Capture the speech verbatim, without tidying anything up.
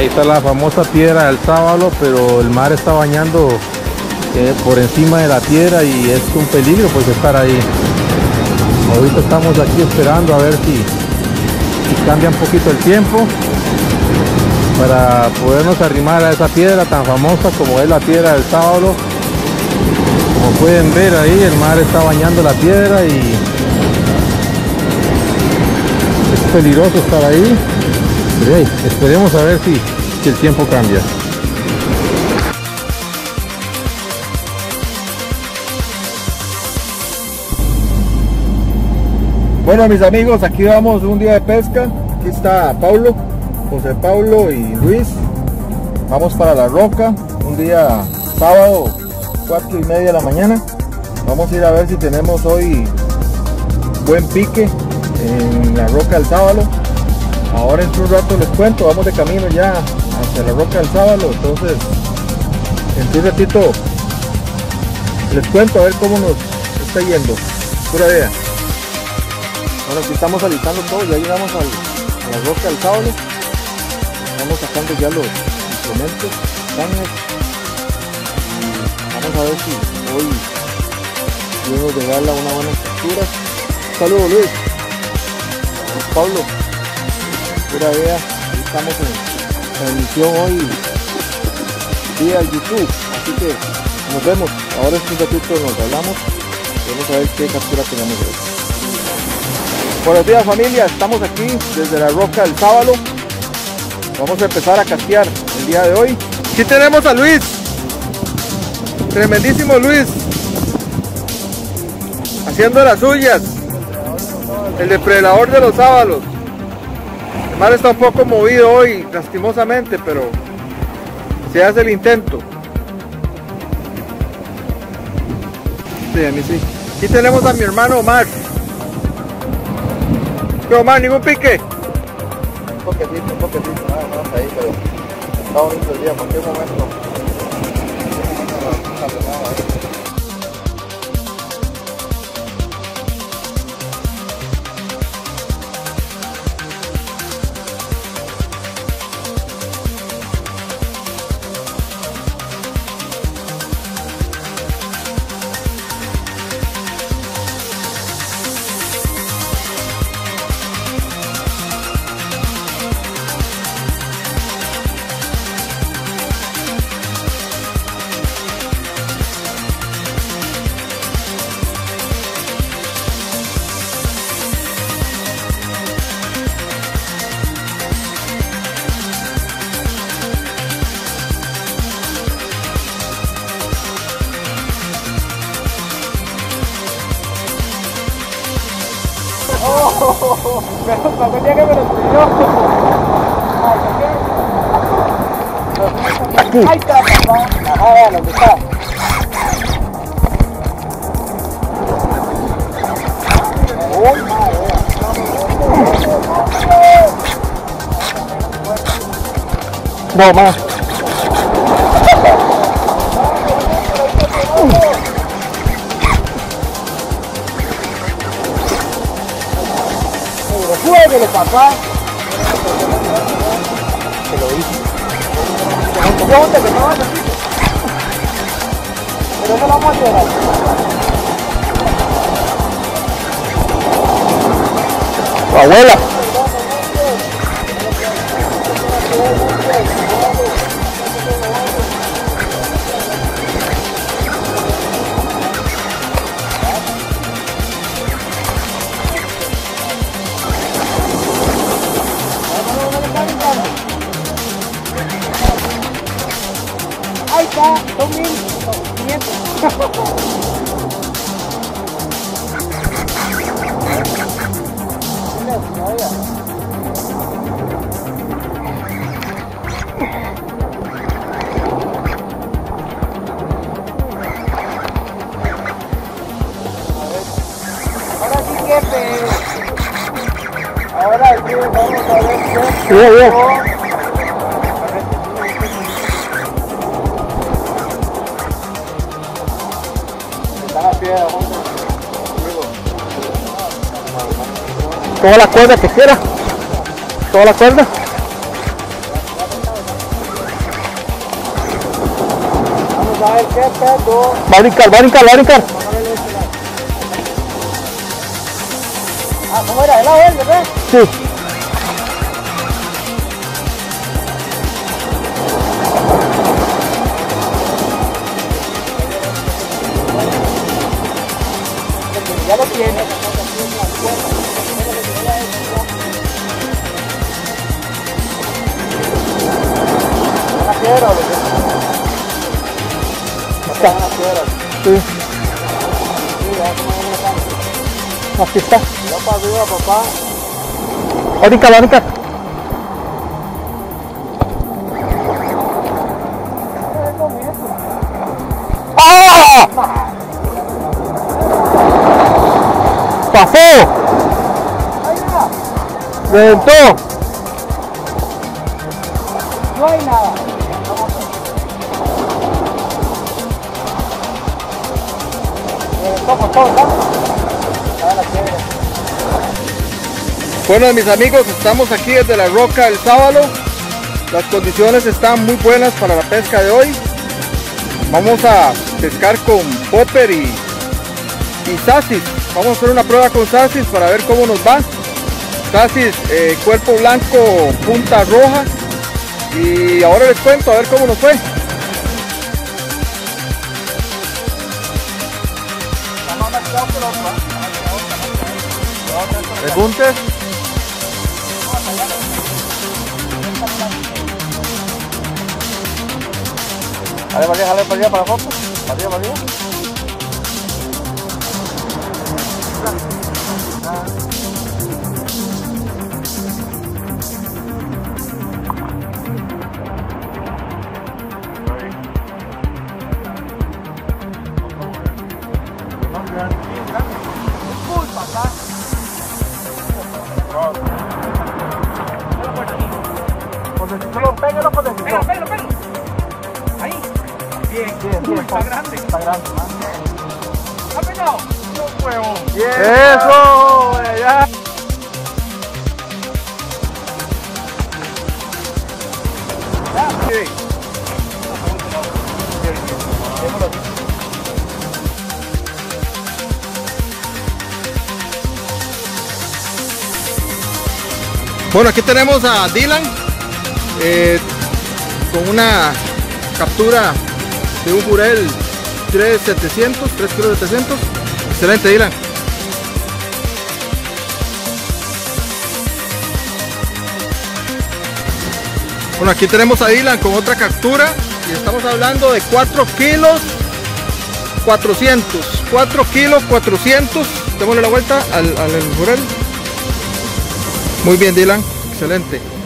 Ahí está la famosa piedra del Sábalo, pero el mar está bañando eh, por encima de la piedra y es un peligro pues estar ahí. Ahorita estamos aquí esperando a ver si, si cambia un poquito el tiempo para podernos arrimar a esa piedra tan famosa como es la piedra del Sábalo. Como pueden ver ahí, el mar está bañando la piedra y es peligroso estar ahí. Pero hey, esperemos a ver si, si el tiempo cambia. Bueno, mis amigos, aquí vamos un día de pesca. Aquí está Pablo, José Pablo y Luis. Vamos para La Roca, un día sábado, cuatro y media de la mañana. Vamos a ir a ver si tenemos hoy buen pique en La Roca del Sábalo. Ahora en un rato les cuento, vamos de camino ya hacia La Roca del Sábalo. Entonces, en un ratito les cuento a ver cómo nos está yendo. Pura idea. Bueno, aquí estamos alistando todo, ya llegamos al, a La Roca del Sábalo. Estamos sacando ya los instrumentos, cañas. Y vamos a ver si hoy podemos llegarle a una buena captura. Saludos, Luis. Pablo. Pura idea. Aquí estamos en transmisión hoy vía YouTube. Así que nos vemos. Ahora en un ratito nos hablamos. Vamos a ver qué captura tenemos hoy. Buenos días, familia, estamos aquí desde La Roca del Sábalo. Vamos a empezar a castear el día de hoy. Aquí tenemos a Luis, tremendísimo Luis, haciendo las suyas, el depredador de los sábalos. El mar está un poco movido hoy, lastimosamente, pero se hace el intento. Sí, a mí sí. Aquí tenemos a mi hermano Omar. ¿Qué, Omar? ¿Ningún pique? Un poquitito, un poquitito, nada más ahí, pero está bonito el día, en cualquier momento. Pero cuando llegue me lo pidió. Ahí está, papá. Ajá, vean lo que está. No más. Jueguele, papá. Te lo hice. Ponte que no vas a hacer. Pero no lo vamos a llorar. Abuela. Ahí está, dos mil quinientos. Ahora sí que ahora sí vamos a ver qué. Bien, bien. Toda la cuerda que quiera. Toda la cuerda. Va a brincar, va a brincar, va a brincar. Ah, ¿cómo era? ¿El lado verde, ves? Sí. Ya lo tiene. Una piedra, Está. Sí. Aquí está. Ya para arriba, papá. Va a brincar, va a brincar. ¡Ah! ¡Pasó! ¡Reventó! No hay nada. Reventó por todos lados. A la piedra. Bueno, mis amigos, estamos aquí desde la Roca del Sábalo. Las condiciones están muy buenas para la pesca de hoy. Vamos a pescar con popper y, y sasis. Vamos a hacer una prueba con sasis para ver cómo nos va. Sasis, eh, cuerpo blanco, punta roja. Y ahora les cuento a ver cómo nos fue. Preguntes. Jale para allá, jale para allá, para la foto. Para allá, para allá. Solo pégalo por dentro. Pégalo, pégalo, pégalo. Ahí. Bien, bien, bien. Está grande. Está grande, ¿no? ¿Ha pegado? No, huevo. Bien. Eso, ya. Sí. Bueno, aquí tenemos a Dylan eh, con una captura de un jurel tres setecientos, tres kilos setecientos. Excelente, Dylan. Bueno, aquí tenemos a Dylan con otra captura y estamos hablando de cuatro kilos cuatrocientos. cuatro kilos cuatrocientos. Démosle la vuelta al, al jurel. Muy bien, Dylan, excelente.